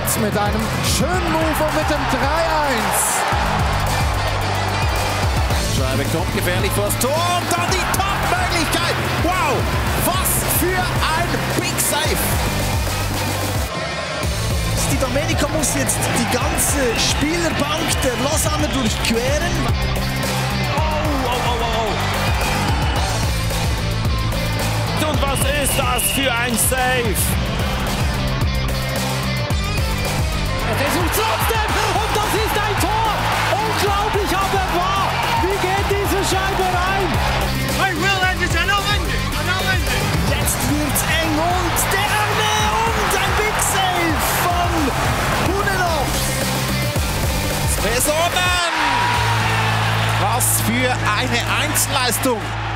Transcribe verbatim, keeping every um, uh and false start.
Jetzt mit einem schönen Move und mit dem drei eins. Schreiber kommt gefährlich vors Tor und dann die Top-Möglichkeit. Wow, was für ein Big Save. Di Domenico muss jetzt die ganze Spielerbank der Lausanne durchqueren. Oh, oh, oh, oh. Und was ist das für ein Save? Er versucht trotzdem und das ist ein Tor. Unglaublich, aber wahr. Wie geht diese Scheibe rein? I will end it, and I'll end it, and I'll end it. Jetzt wird's eng und der Arme und ein Big Save von Hunenov. Personen! Was für eine Einzelleistung!